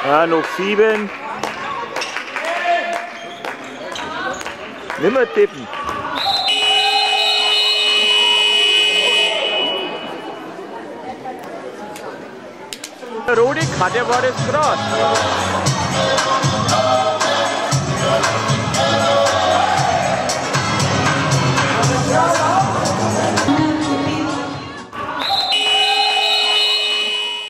Ja, noch 7. Nimmer tippen. Rote Karte war das gerade.